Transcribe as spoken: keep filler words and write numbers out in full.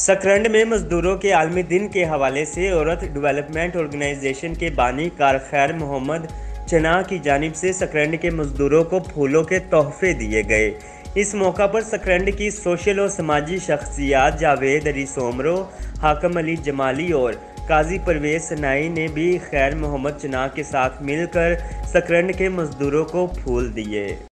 सकरंड में मजदूरों के आलमी दिन के हवाले से औरत डेवलपमेंट ऑर्गेनाइजेशन के बानी कार खैर मोहम्मद चना की जानिब से सकरंड के मजदूरों को फूलों के तोहफे दिए गए। इस मौका पर सकरंड की सोशल और समाजी शख्सियात जावेद अली सोमरो, हाकम अली जमाली और काजी परवेज सनाई ने भी खैर मोहम्मद चना के साथ मिलकर सकरंड के मजदूरों को फूल दिए।